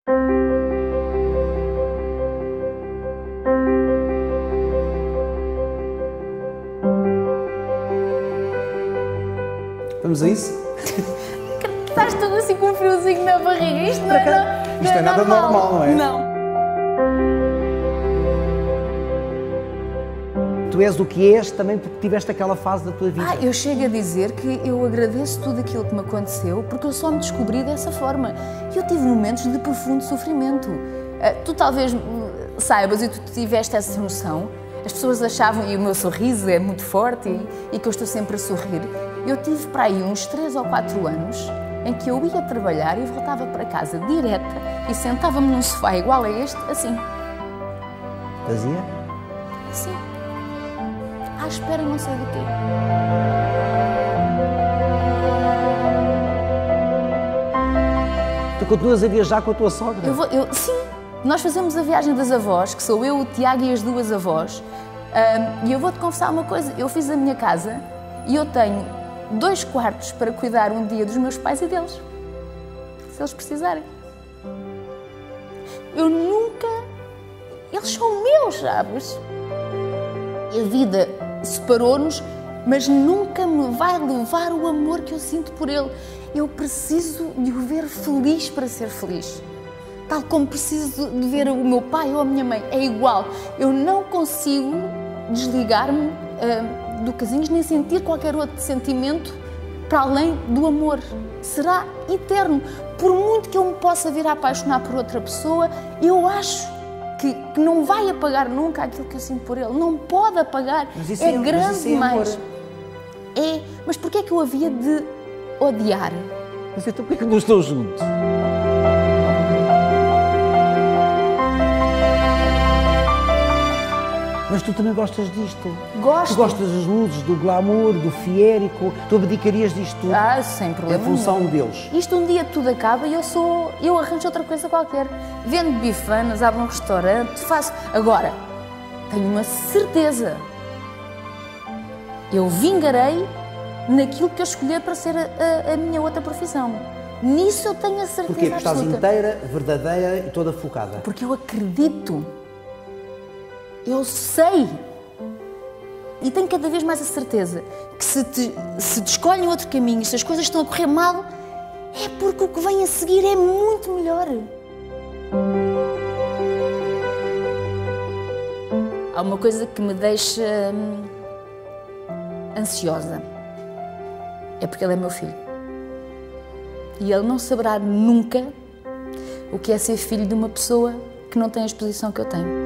Vamos a isso? Estás todo assim com um friozinho na barriga. Isto não é nada normal, não é? Não. Tu és o que és também porque tiveste aquela fase da tua vida. Eu chego a dizer que eu agradeço tudo aquilo que me aconteceu porque eu só me descobri dessa forma. Eu tive momentos de profundo sofrimento. Tu talvez saibas e tu tiveste essa noção. As pessoas achavam, e o meu sorriso é muito forte e que eu estou sempre a sorrir. Eu tive para aí uns 3 ou 4 anos em que eu ia trabalhar e voltava para casa direta e sentava-me num sofá igual a este, assim. Fazia? Assim. À espera não sei do quê. Tu continuas a viajar com a tua sogra? Sim. Nós fazemos a viagem das avós, que sou eu, o Tiago e as 2 avós. E eu vou-te confessar uma coisa. Eu fiz a minha casa e eu tenho 2 quartos para cuidar um dia dos meus pais e deles. Se eles precisarem. Eu nunca... Eles são meus, sabes? A vida separou-nos, mas nunca me vai levar o amor que eu sinto por ele. Eu preciso de o ver feliz para ser feliz. Tal como preciso de ver o meu pai ou a minha mãe. É igual. Eu não consigo desligar-me do Casinhos nem sentir qualquer outro sentimento para além do amor. Será eterno. Por muito que eu me possa vir a apaixonar por outra pessoa, eu acho que não vai apagar nunca aquilo que eu sinto por ele. Não pode apagar. É grande demais. É, mas porquê é que eu havia de odiar? Mas então porquê que não estão juntos? Mas tu também gostas disto. Gosto. Tu gostas das luzes, do glamour, do fiérico. Tu abdicarias disto tudo. Sem problema. Em função deles. Isto um dia tudo acaba e eu arranjo outra coisa qualquer. Vendo bifanas, abro um restaurante, faço... Agora, tenho uma certeza. Eu vingarei naquilo que eu escolher para ser a minha outra profissão. Nisso eu tenho a certeza. Porquê? Porque estás absoluta. inteira, verdadeira e toda focada. Porque eu acredito. Eu sei, e tenho cada vez mais a certeza, que se te escolhem outro caminho, se as coisas estão a correr mal, é porque o que vem a seguir é muito melhor. Há uma coisa que me deixa ansiosa, é porque ele é meu filho. E ele não saberá nunca o que é ser filho de uma pessoa que não tem a exposição que eu tenho.